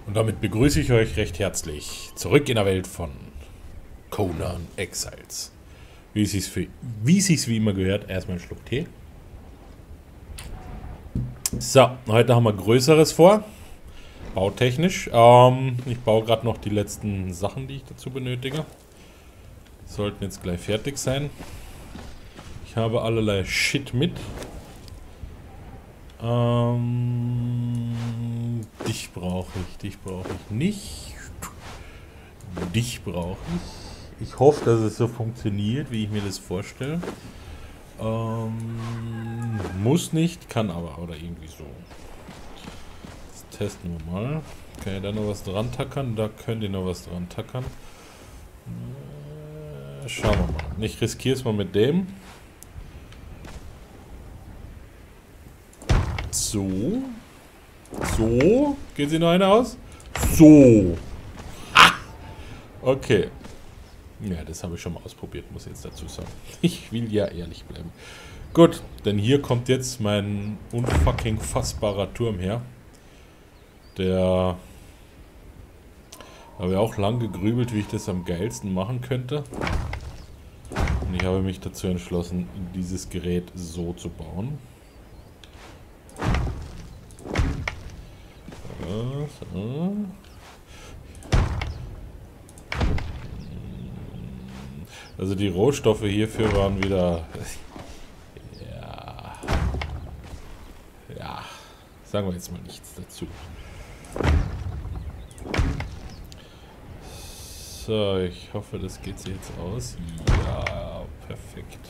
Und damit begrüße ich euch recht herzlich zurück in der Welt von Conan Exiles. Wie es sich wie immer gehört, erstmal einen Schluck Tee. So, heute haben wir Größeres vor, bautechnisch. Ich baue gerade noch die letzten Sachen, die ich dazu benötige. Sollten jetzt gleich fertig sein. Ich habe allerlei Shit mit. Dich brauche ich nicht. Dich brauche ich. Ich hoffe, dass es so funktioniert, wie ich mir das vorstelle. Muss nicht, kann aber, oder irgendwie so. Das testen wir mal. Kann ich da noch was dran tackern? Da könnt ihr noch was dran tackern. Schauen wir mal. Ich riskiere es mal mit dem. So. So. Geht sie noch eine aus? So. Ha! Okay. Ja, das habe ich schon mal ausprobiert, muss ich jetzt dazu sagen. Ich will ja ehrlich bleiben. Gut, denn hier kommt jetzt mein unfucking fassbarer Turm her. Der habe ich auch lang gegrübelt, wie ich das am geilsten machen könnte. Und ich habe mich dazu entschlossen, dieses Gerät so zu bauen. So. Also die Rohstoffe hierfür waren wieder... Ja, sagen wir jetzt mal nichts dazu. So, ich hoffe, das geht sich jetzt aus. Ja, perfekt.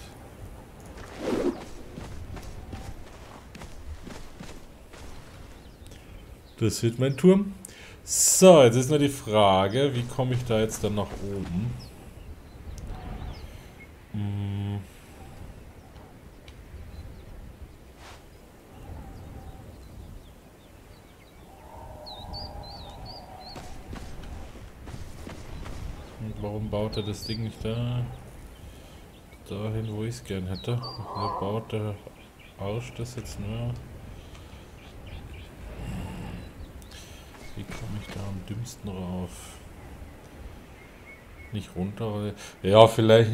Das wird mein Turm. So, jetzt ist nur die Frage, wie komme ich da jetzt dann nach oben? Und warum baut er das Ding nicht dahin, wo ich es gern hätte? Wieso baut der Arsch das jetzt nur? Wie komme ich da am dümmsten rauf? Nicht runter, ja, vielleicht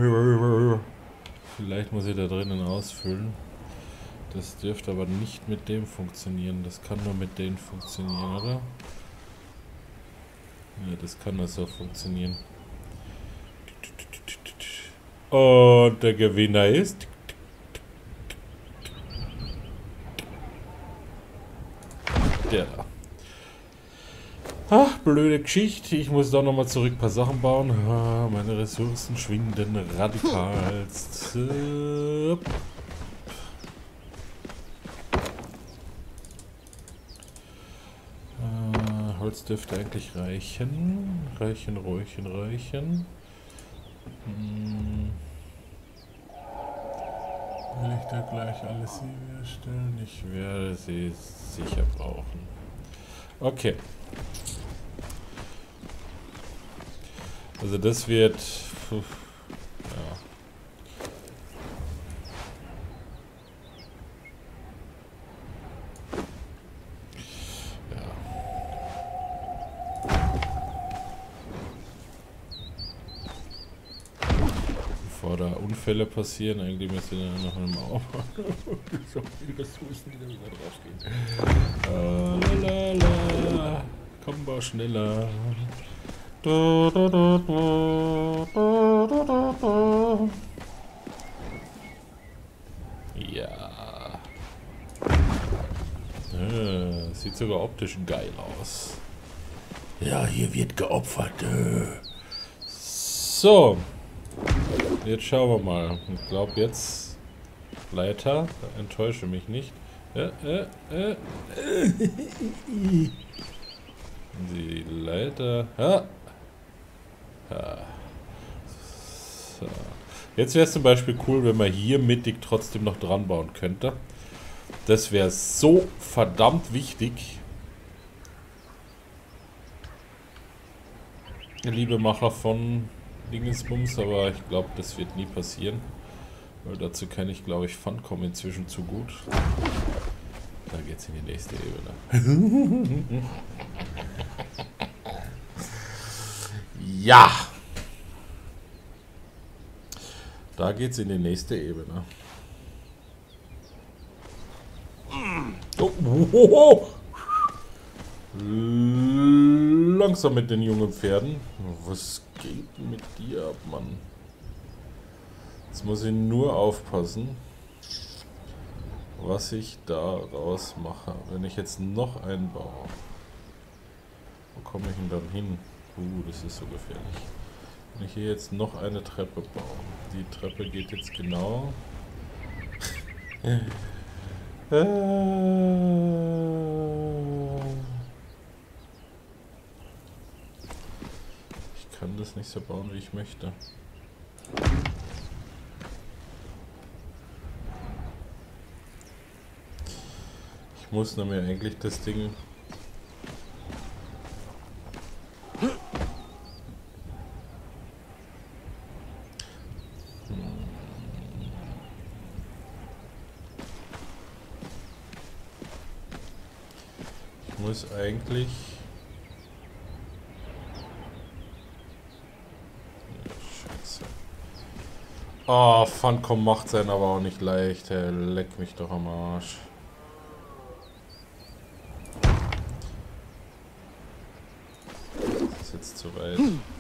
muss ich da drinnen ausfüllen. Das dürfte aber nicht mit dem funktionieren. Das kann nur mit denen funktionieren, oder? Ja, das kann das auch funktionieren. Und der Gewinner ist... der da. Ach, blöde Geschichte. Ich muss doch nochmal zurück ein paar Sachen bauen. Meine Ressourcen schwinden radikalst. Holz dürfte eigentlich reichen. Reichen. Will ich da gleich alles hier herstellen? Ich werde sie sicher brauchen. Okay. Also das wird... ja. Bevor da Unfälle passieren, eigentlich müsste dann noch eine Mauer machen. So viele Ressourcen, die da wieder draufgehen. Lalala. Komm, bau schneller. Ja. Sieht sogar optisch geil aus. Ja, hier wird geopfert. So. Jetzt schauen wir mal. Ich glaube jetzt Leiter. Enttäusche mich nicht. Die Leiter. Ja. So. Jetzt wäre es zum Beispiel cool, wenn man hier mittig trotzdem noch dran bauen könnte. Das wäre so verdammt wichtig. Liebe Macher von Dingensbums, aber ich glaube, das wird nie passieren. Weil dazu kenne ich, glaube ich, Funcom inzwischen zu gut. Da geht's in die nächste Ebene. Ja! Da geht's in die nächste Ebene. Oh, oh, oh. Langsam mit den jungen Pferden. Was geht denn mit dir ab, Mann? Jetzt muss ich nur aufpassen, was ich daraus mache. Wenn ich jetzt noch einbaue, wo komme ich denn dann hin? Das ist so gefährlich. Wenn ich hier jetzt noch eine Treppe baue. Die Treppe geht jetzt genau. Ich kann das nicht so bauen, wie ich möchte. Ich muss nämlich eigentlich das Ding... Ich muss eigentlich... Scheiße. Oh, Funcom macht sein aber auch nicht leicht. Hey, leck mich doch am Arsch. Das ist jetzt zu weit.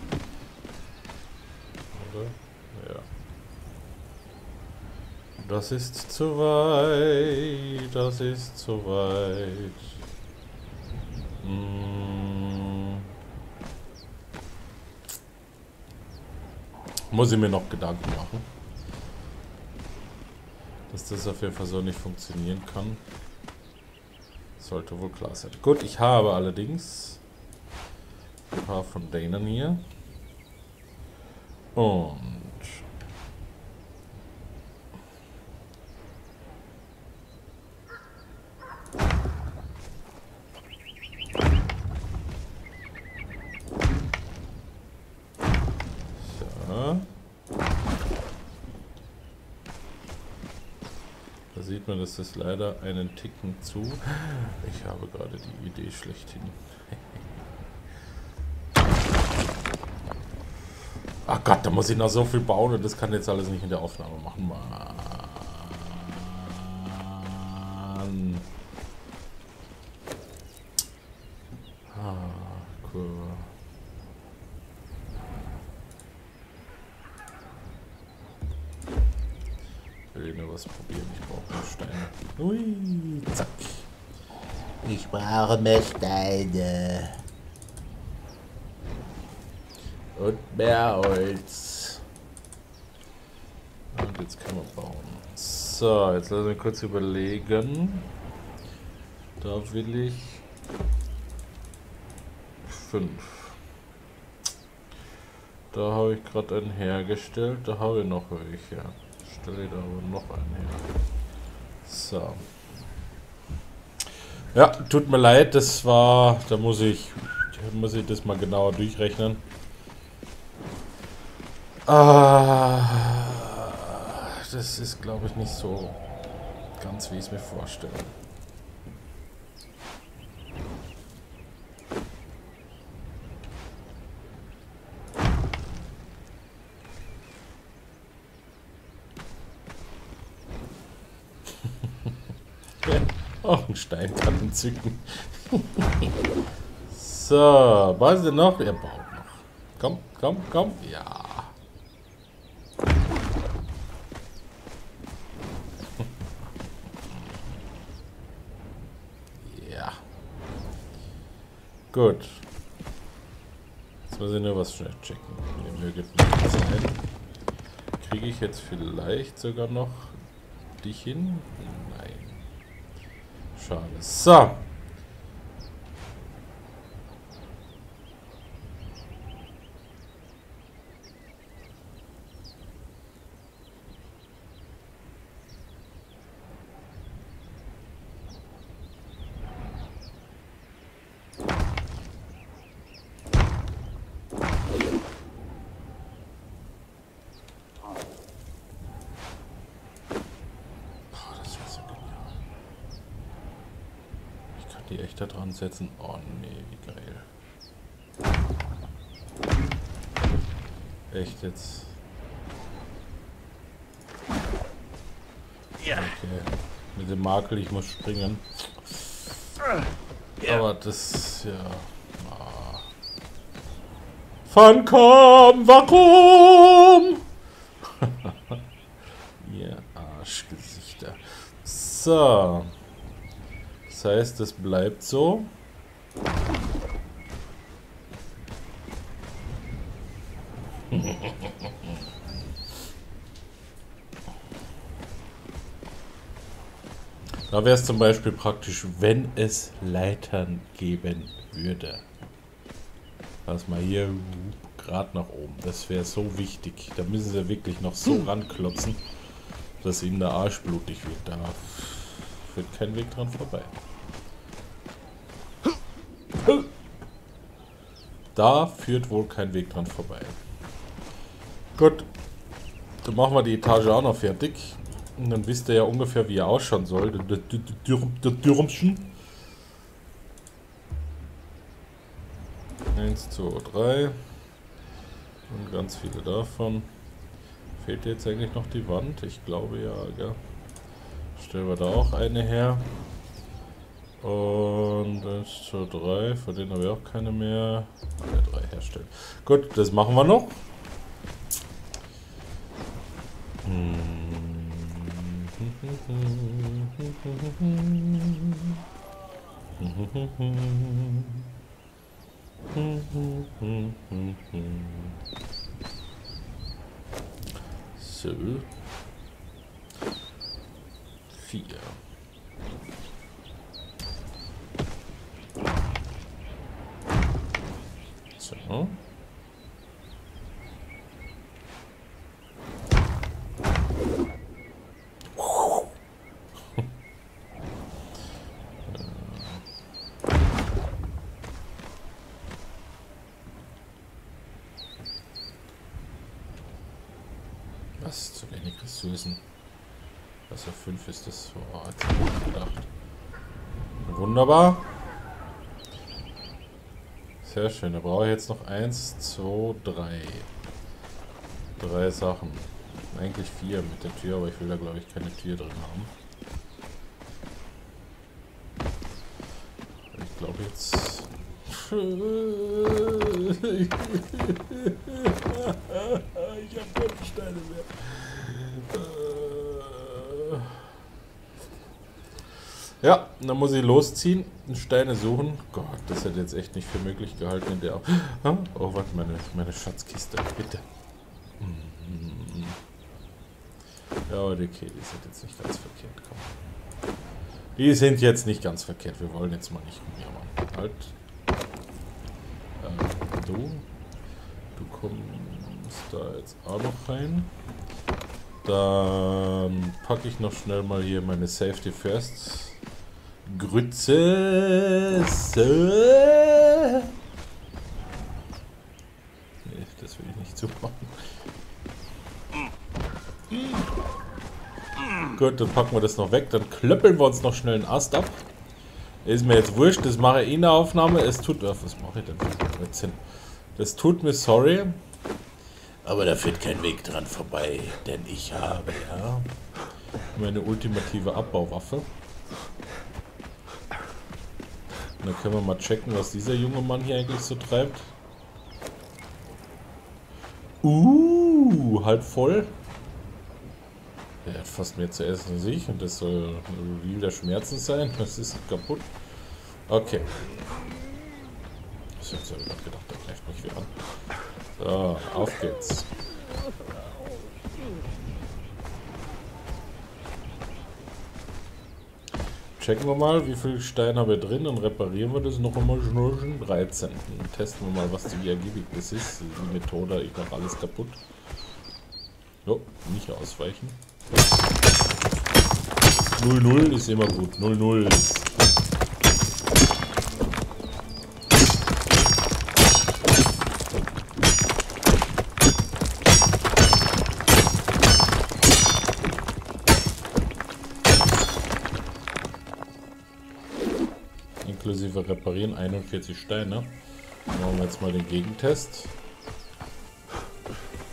Oder? Ja. Das ist zu weit. Das ist zu weit. Muss ich mir noch Gedanken machen, dass das auf jeden Fall so nicht funktionieren kann. Sollte wohl klar sein. Gut, ich habe allerdings ein paar von denen hier. Und da sieht man, dass das leider einen Ticken zu... Ich habe gerade die Idee schlechthin. Ach Gott, da muss ich noch so viel bauen und das kann jetzt alles nicht in der Aufnahme machen. Mann. Cool. Ich will nur was probieren, ich brauche mehr Steine. Ui, zack. Ich brauche mehr Steine. Und mehr Holz. Und jetzt kann man bauen. So, jetzt lassen wir kurz überlegen. Da will ich 5. Da habe ich gerade einen hergestellt. Da habe ich noch welche. Stelle da aber noch einen her. So. Ja, tut mir leid, das war... Da muss ich das mal genauer durchrechnen. Das ist, glaube ich, nicht so ganz, wie ich es mir vorstelle. Auch ein Stein kann entzücken. So, weißt du noch? Er baut noch. Komm, komm, komm. Ja. Ja. Gut. Jetzt muss ich nur was schnell checken. Mir möge nicht sein. Kriege ich jetzt vielleicht sogar noch dich hin? Nein. Schade. So. Die echt da dran setzen. Oh nee, wie geil. Echt jetzt? Ja. Okay. Mit dem Makel, ich muss springen. Ja. Aber das, ja. Funcom, warum? Ihr Arschgesichter. So. Das heißt, es bleibt so. Da wäre es zum Beispiel praktisch, wenn es Leitern geben würde. Lass mal hier gerade nach oben. Das wäre so wichtig. Da müssen sie wirklich noch so ranklotzen, dass ihm der Arsch blutig wird. Da führt kein Weg dran vorbei. Da führt wohl kein Weg dran vorbei. Gut. Dann machen wir die Etage auch noch fertig. Und dann wisst ihr ja ungefähr, wie er ausschauen soll. Der Türmchen. 1, 2, 3. Und ganz viele davon. Fehlt jetzt eigentlich noch die Wand? Ich glaube ja, gell? Stellen wir da auch eine her. Und 1, 2, 3. Von denen habe ich auch keine mehr. Alle 3 herstellen. Gut, das machen wir noch. So. 4. So. Was? Zu wenig Ressourcen. Was auf 5 ist das? Oh, jetzt hab ich gedacht. Wunderbar. Sehr schön. Da brauche ich jetzt noch 1, 2, 3. 3 Sachen. Eigentlich 4 mit der Tür, aber ich will da glaube ich keine Tür drin haben. Ich glaube jetzt... Ich habe keine Steine mehr. Ja, dann muss ich losziehen und Steine suchen. Gott, das hätte jetzt echt nicht für möglich gehalten in der... Oh, warte, meine Schatzkiste, bitte. Ja, okay, die sind jetzt nicht ganz verkehrt. Komm. Die sind jetzt nicht ganz verkehrt. Wir wollen jetzt mal nicht rumjammern. Halt. Du kommst da jetzt auch noch rein. Dann packe ich noch schnell mal hier meine Safety First Grütze. So. Nee, das will ich nicht so machen. Gut, dann packen wir das noch weg. Dann klöppeln wir uns noch schnell einen Ast ab. Ist mir jetzt wurscht, das mache ich in der Aufnahme. Es tut... Was mache ich denn für 13? Das tut mir sorry. Aber da führt kein Weg dran vorbei. Denn ich habe ja meine ultimative Abbauwaffe. Und dann können wir mal checken, was dieser junge Mann hier eigentlich so treibt. Halb voll. Der hat fast mehr zu essen als ich und das soll ein Reveal der Schmerzen sein. Das ist kaputt. Okay. Ich habe gerade gedacht, der greift mich wieder an. So, auf geht's. Checken wir mal, wie viel Stein haben wir drin und reparieren wir das noch einmal schnell. 13. Und testen wir mal, was wie ergiebig das ist. Die Methode, ich mache alles kaputt. Jo, nicht ausweichen. 0-0 ist immer gut. 0-0 ist... Inklusive reparieren 41 Steine. Machen wir jetzt mal den Gegentest.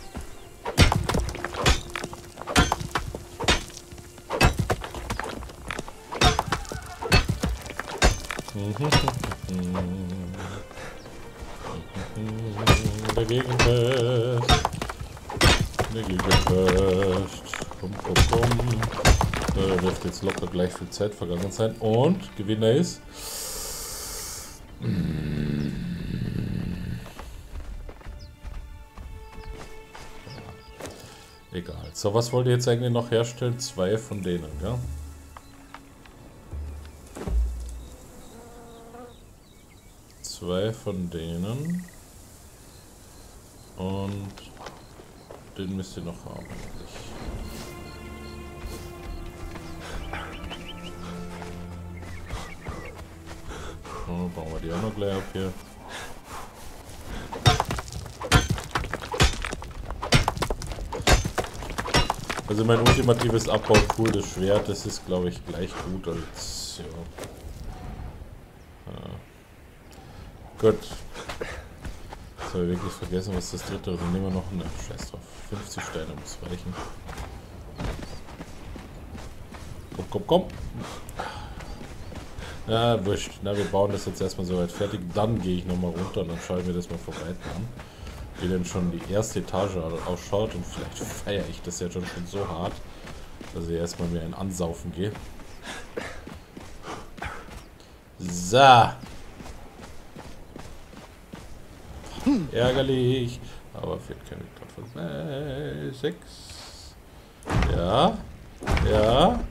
Dagegen fest. Dagegen fest. Komm, komm, komm. Da dürfte jetzt locker gleich viel Zeit vergangen sein. Und Gewinner ist... Egal. So, was wollt ihr jetzt eigentlich noch herstellen? 2 von denen, ja? Zwei von denen. Und den müsst ihr noch haben. So, bauen wir die auch noch gleich ab hier. Also mein ultimatives Abbau-Tool, das Schwert, das ist glaube ich gleich gut als... Ja. Gut. Jetzt habe ich wirklich vergessen, was das dritte... Dann nehmen wir noch eine... Scheiß drauf. 50 Steine muss reichen. Komm, komm, komm. Ja, wurscht. Na, wir bauen das jetzt erstmal soweit fertig. Dann gehe ich nochmal runter und dann schaue ich mir das mal von Weitem an. Wie denn schon die erste Etage ausschaut. Und vielleicht feiere ich das ja schon so hart, dass ich erstmal mir ein Ansaufen gehe. So. Ärgerlich. Aber fehlt keine Kraft von 6. Ja. Ja.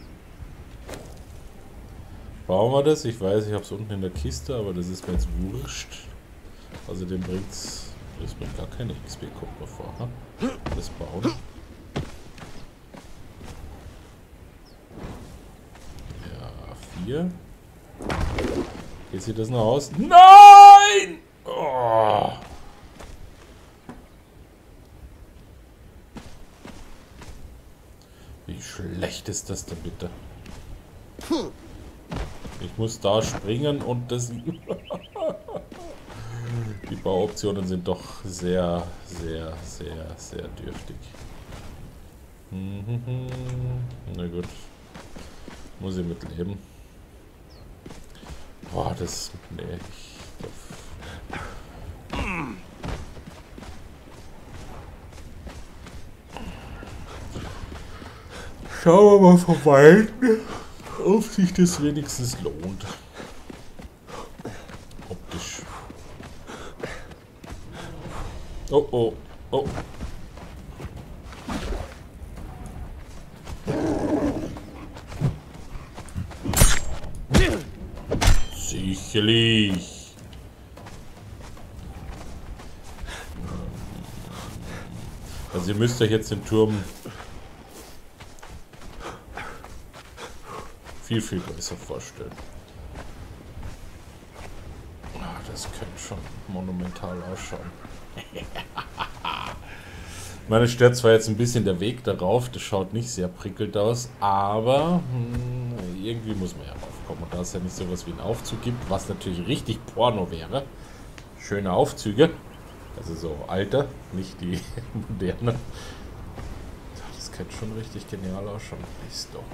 Bauen wir das? Ich weiß, ich habe es unten in der Kiste, aber das ist mir jetzt wurscht. Außerdem bringt es bringt gar keine XP, guck mal vor. Ha? Das bauen. Ja, 4. Geht sich das noch aus? Nein! Oh. Wie schlecht ist das denn bitte? Ich muss da springen und das... Die Bauoptionen sind doch sehr, sehr, sehr, sehr dürftig. Na gut. Muss ich mitleben. Boah, das... Nee, Schauen wir mal von Weitem, ob sich das wenigstens lohnt. Optisch. Oh, oh, oh. Sicherlich. Also ihr müsst euch jetzt den Turm viel, viel größer vorstellen. Das könnte schon monumental ausschauen. Meine stört zwar jetzt ein bisschen der Weg darauf, das schaut nicht sehr prickelnd aus, aber irgendwie muss man ja raufkommen. Und da es ja nicht sowas wie einen Aufzug gibt, was natürlich richtig Porno wäre. Schöne Aufzüge, also so alte, nicht die moderne. Das könnte schon richtig genial ausschauen. Ist doch.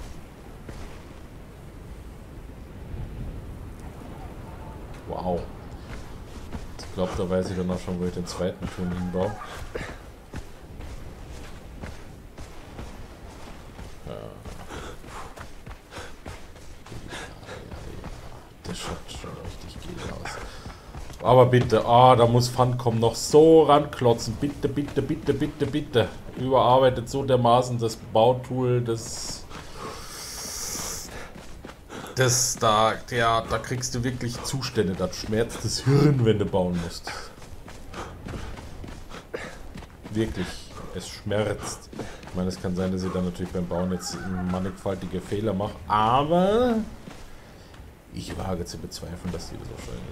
Wow. Ich glaube, da weiß ich dann auch schon, wo ich den zweiten Turm hinbaue. Das schaut schon richtig geil aus. Aber bitte, da muss Funcom noch so ranklotzen. Bitte, bitte, bitte, bitte, bitte. Überarbeitet so dermaßen das Bautool, da kriegst du wirklich Zustände, das schmerzt das Hirn, wenn du bauen musst. Wirklich, es schmerzt. Ich meine, es kann sein, dass ich dann natürlich beim Bauen jetzt mannigfaltige Fehler mache, aber ich wage zu bezweifeln, dass die das wahrscheinlich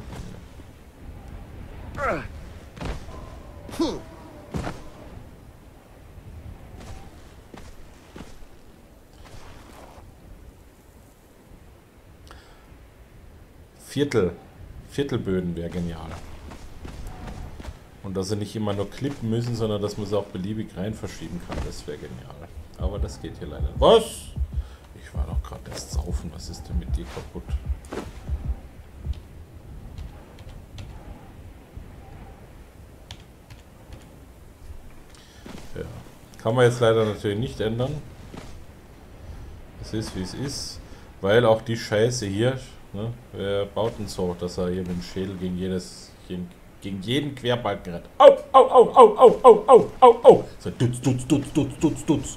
Viertelböden wäre genial. Und dass sie nicht immer nur klippen müssen, sondern dass man sie auch beliebig rein verschieben kann, das wäre genial. Aber das geht hier leider. Was? Ich war doch gerade erst saufen, was ist denn mit dir kaputt? Kann man jetzt leider natürlich nicht ändern. Es ist, wie es ist. Weil auch die Scheiße hier, ne, wer baut denn so, dass er hier mit dem Schädel gegen jeden Querbalken rennt. Au, au, au, au, au, au, au, au, au. So, dutz.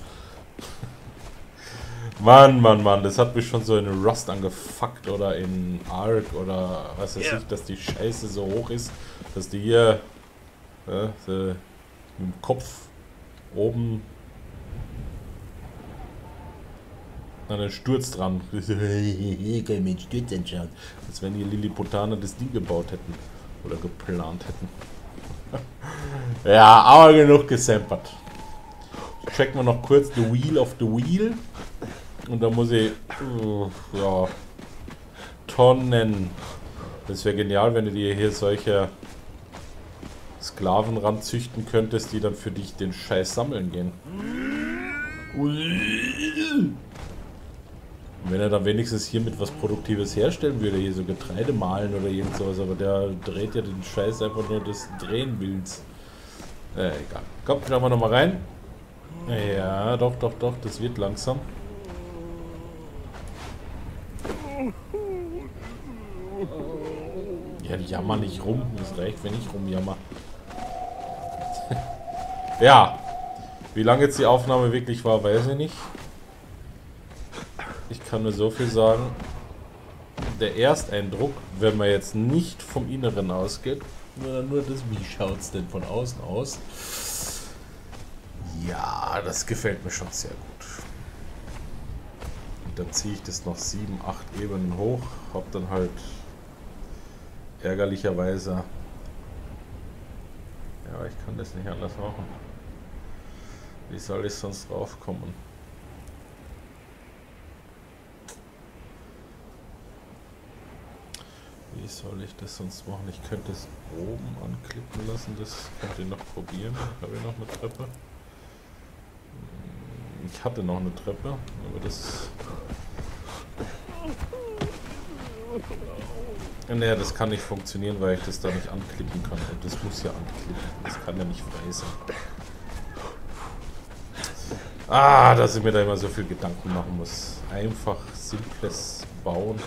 Mann, Mann, Mann, das hat mich schon so in Rust angefuckt oder in Ark oder was weiß ich, dass die Scheiße so hoch ist, dass die hier so mit dem Kopf oben an den Sturz dran. Kein Mensch Sturz anschauen. Als wenn die Lilliputaner das Ding gebaut hätten oder geplant hätten. Ja, aber genug gesampert. Checken wir noch kurz the Wheel of the Wheel. Und da muss ich, ja, Tonnen. Das wäre genial, wenn du dir hier solche Sklaven ranzüchten könntest, die dann für dich den Scheiß sammeln gehen. Und wenn er dann wenigstens hier mit was Produktives herstellen würde, hier so Getreide mahlen oder irgend sowas, aber der dreht ja den Scheiß einfach nur des Drehen willens. Egal. Komm, schauen wir nochmal rein. Ja, doch, das wird langsam. Ja, jammer nicht rum. Das reicht, wenn ich rumjammer. Ja. Wie lange jetzt die Aufnahme wirklich war, weiß ich nicht. Ich kann nur so viel sagen. Der Ersteindruck, wenn man jetzt nicht vom Inneren ausgeht, sondern nur das, wie schaut es denn von außen aus? Ja, das gefällt mir schon sehr gut. Und dann ziehe ich das noch 7, 8 Ebenen hoch, hab dann halt ärgerlicherweise, ja, ich kann das nicht anders machen. Wie soll ich sonst draufkommen? Wie soll ich das sonst machen? Ich könnte es oben anklicken lassen, das könnt ihr noch probieren. Habe ich noch eine Treppe? Ich hatte noch eine Treppe, aber das... Naja, das kann nicht funktionieren, weil ich das da nicht anklicken kann. Und das muss ja anklicken. Das kann ja nicht frei sein. Ah, dass ich mir da immer so viel Gedanken machen muss. Einfach simples Bauen.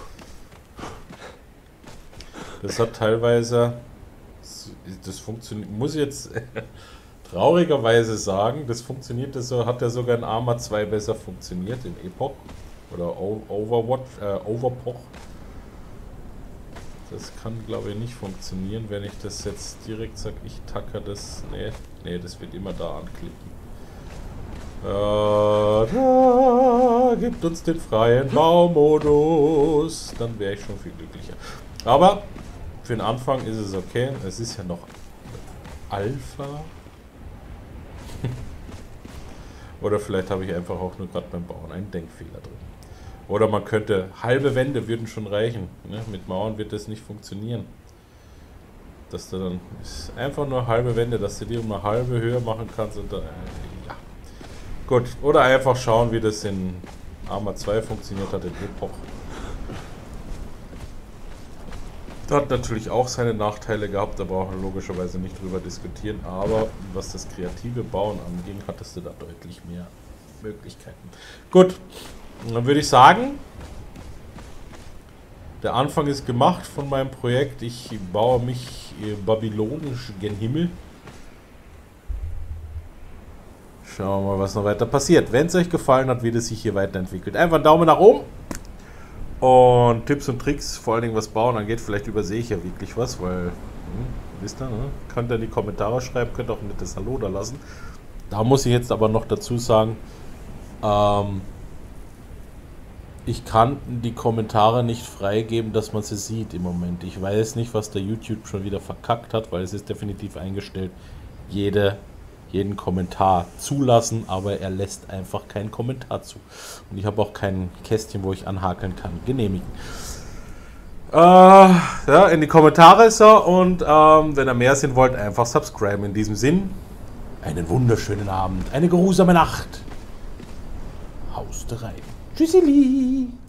Das hat teilweise... Das funktioniert... Muss ich jetzt traurigerweise sagen, das funktioniert, das hat ja sogar in Arma 2 besser funktioniert, in Epoch. Oder Overpoch. Das kann, glaube ich, nicht funktionieren, wenn ich das jetzt direkt sage, ich tacke das. Nee, das wird immer da anklicken. Da gibt uns den freien Baumodus. Dann wäre ich schon viel glücklicher. Aber für den Anfang ist es okay. Es ist ja noch Alpha. Oder vielleicht habe ich einfach auch nur gerade beim Bauen einen Denkfehler drin. Oder man könnte, halbe Wände würden schon reichen. Ne? Mit Mauern wird das nicht funktionieren. Dass du dann, ist einfach nur halbe Wände, dass du die um eine halbe Höhe machen kannst. Und dann, ja. Gut, oder einfach schauen, wie das in Arma 2 funktioniert hat, in Epoch. Das hat natürlich auch seine Nachteile gehabt, da brauchen wir logischerweise nicht drüber diskutieren, aber was das kreative Bauen anging, hattest du da deutlich mehr Möglichkeiten. Gut, dann würde ich sagen, der Anfang ist gemacht von meinem Projekt. Ich baue mich babylonisch gen Himmel. Schauen wir mal, was noch weiter passiert. Wenn es euch gefallen hat, wie das sich hier weiterentwickelt, einfach einen Daumen nach oben. Und Tipps und Tricks, vor allen Dingen was Bauen angeht, vielleicht übersehe ich ja wirklich was, weil, wisst ihr, ne? Könnt ihr in die Kommentare schreiben, könnt auch ein nettes Hallo da lassen. Da muss ich jetzt aber noch dazu sagen, ich kann die Kommentare nicht freigeben, dass man sie sieht im Moment. Ich weiß nicht, was der YouTube schon wieder verkackt hat, weil es ist definitiv eingestellt, jeden Kommentar zulassen, aber er lässt einfach keinen Kommentar zu. Und ich habe auch kein Kästchen, wo ich anhakeln kann. Genehmigen. Ja, in die Kommentare ist er und wenn ihr mehr sehen wollt, einfach subscriben. In diesem Sinn, einen wunderschönen Abend, eine geruhsame Nacht. Haust rein. Tschüssili.